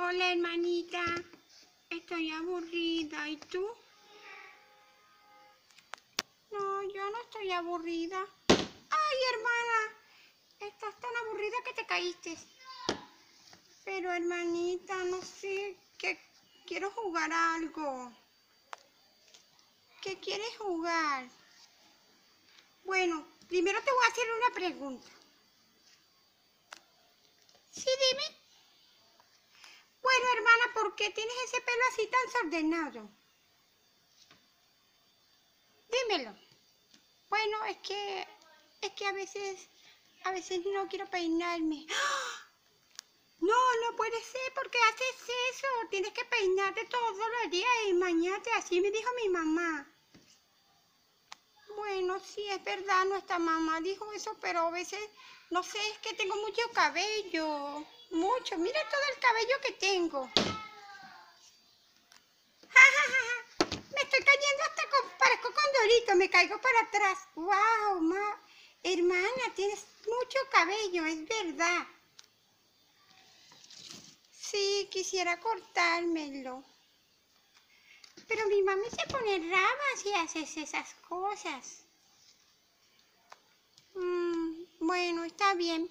Hola, hermanita. Estoy aburrida. ¿Y tú? No, yo no estoy aburrida. Ay, hermana, estás tan aburrida que te caíste. Pero, hermanita, no sé, que quiero jugar a algo. ¿Qué quieres jugar? Bueno, primero te voy a hacer una pregunta. Sí, dime. Bueno, hermana, ¿por qué tienes ese pelo así tan desordenado? Dímelo. Bueno, es que a veces no quiero peinarme. ¡Ah! No, no puede ser, porque haces eso. Tienes que peinarte todos los días y bañarte. Así me dijo mi mamá. Bueno, sí, es verdad, nuestra mamá dijo eso, pero a veces, no sé, es que tengo mucho cabello. Mucho. Mira todo el cabello que tengo. Ja, ja, ja, ja. Me estoy cayendo hasta parezco condorito, me caigo para atrás. ¡Wow, hermana, tienes mucho cabello, es verdad! Sí, quisiera cortármelo. Pero mi mami se pone brava si haces esas cosas. Bueno, está bien.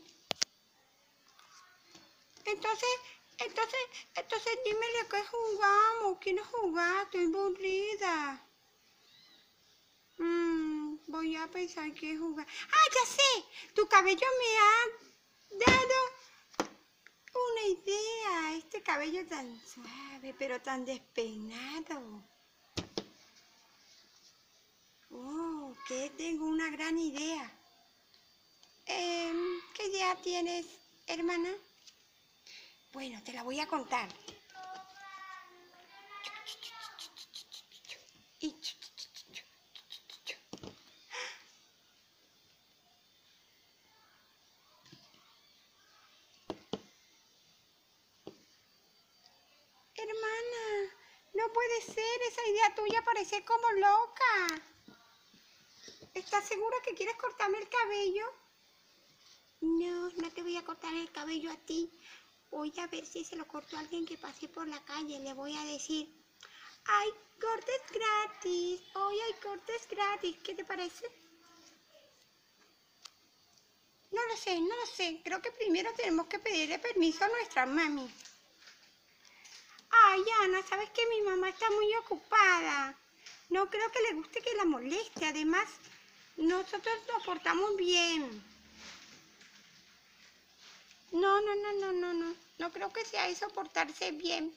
Entonces, entonces dímele que jugamos. ¿Quieres jugar? Estoy aburrida. Voy a pensar que jugar. ¡Ah, ya sé! Tu cabello me ha dado una idea. Este cabello tan suave, pero tan despeinado. Oh, que tengo una gran idea. ¿Qué idea tienes, hermana? Bueno, te la voy a contar. Y hermana, no puede ser, esa idea tuya parece como loca. ¿Estás segura que quieres cortarme el cabello? No, no te voy a cortar el cabello a ti. Voy a ver si se lo corto a alguien que pase por la calle. Le voy a decir, ¡hay cortes gratis! Hoy hay cortes gratis. ¿Qué te parece? No lo sé, no lo sé. Creo que primero tenemos que pedirle permiso a nuestra mami. Ay, Ana, ¿sabes que mi mamá está muy ocupada? No creo que le guste que la moleste. Además, nosotros nos portamos bien. No, no, no, no, no, no. No creo que sea eso portarse bien.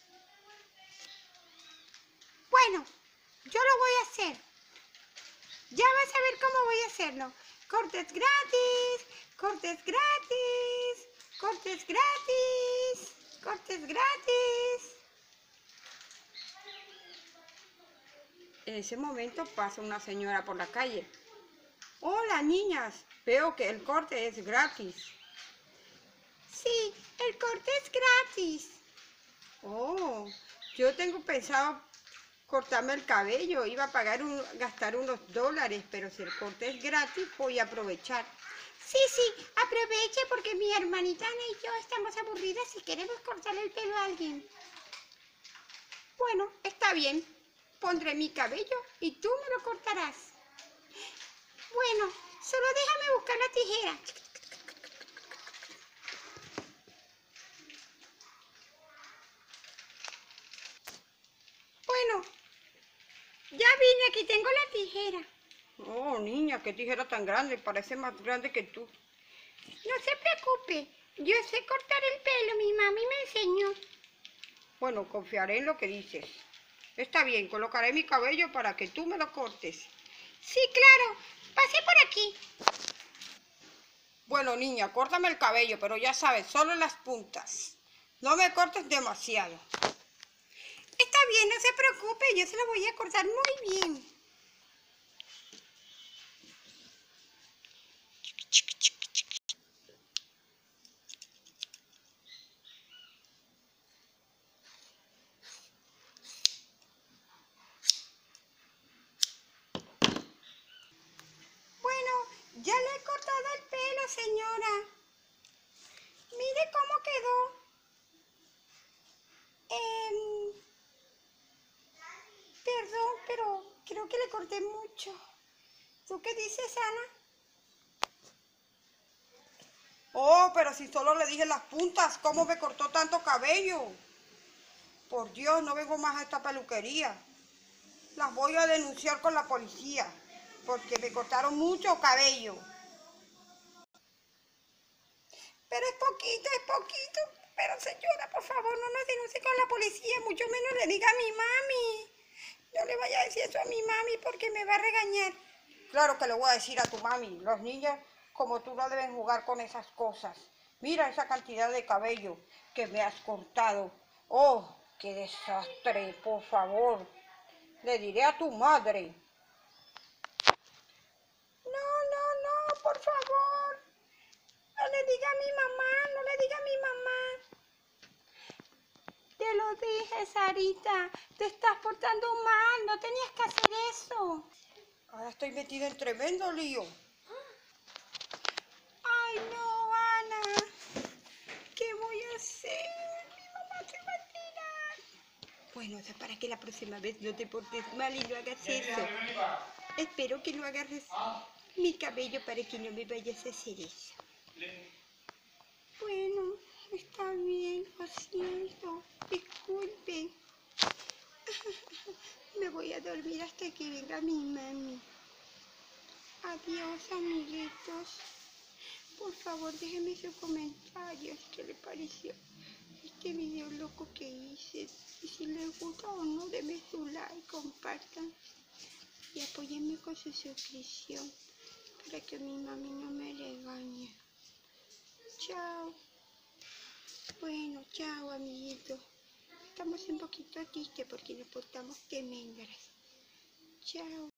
Bueno, yo lo voy a hacer. Ya vas a ver cómo voy a hacerlo. Cortes gratis, cortes gratis, cortes gratis, cortes gratis. En ese momento pasa una señora por la calle. Hola, niñas, veo que el corte es gratis. Sí, el corte es gratis. Oh, yo tengo pensado cortarme el cabello. Iba a gastar unos $, pero si el corte es gratis, voy a aprovechar. Sí, sí, aproveche porque mi hermanita Ana y yo estamos aburridas y queremos cortarle el pelo a alguien. Bueno, está bien. Pondré mi cabello y tú me lo cortarás. Bueno, solo déjame buscar la tijera. Bueno, ya vine, aquí tengo la tijera. Oh, niña, qué tijera tan grande, parece más grande que tú. No se preocupe, yo sé cortar el pelo, mi mami me enseñó. Bueno, confiaré en lo que dices. Está bien, colocaré mi cabello para que tú me lo cortes. Sí, claro, pase por aquí. Bueno, niña, córtame el cabello, pero ya sabes, solo las puntas. No me cortes demasiado. Está bien, no se preocupe, yo se lo voy a cortar muy bien. Bueno, ya le he cortado el pelo, señora. Mire cómo quedó. corté mucho. ¿Tú qué dices, Ana? Oh, pero si solo le dije las puntas, ¿cómo me cortó tanto cabello? Por Dios, no vengo más a esta peluquería. Las voy a denunciar con la policía, porque me cortaron mucho cabello. Pero es poquito. Pero señora, por favor, no nos denuncie con la policía, mucho menos le diga a mi mami. No le vaya a decir eso a mi mami porque me va a regañar. Claro que le voy a decir a tu mami. Los niños como tú no deben jugar con esas cosas. Mira esa cantidad de cabello que me has cortado. Oh, qué desastre, por favor. Le diré a tu madre. No, por favor. No le diga a mi mamá, no le diga a mi mamá. Te lo dije, Sarita. Te estás portando mal, no tenías que hacer eso. Ahora estoy metida en tremendo lío. Ay, no, Ana. ¿Qué voy a hacer? Mi mamá se va a tirar. Bueno, o sea, para que la próxima vez no te portes mal y no hagas eso. Espero que no agarres mi cabello para que no me vayas a hacer eso. Bueno, está bien, lo siento. Disculpen. Me voy a dormir hasta que venga mi mami. Adiós, amiguitos. Por favor, déjenme sus comentarios. ¿Qué les pareció este video loco que hice? Y si les gusta o no, denme su like, compartan. Y apóyenme con su suscripción para que mi mami no me regañe. Chao. Bueno, chao, amiguitos. Estamos un poquito tristes porque nos portamos tremendas. Chao.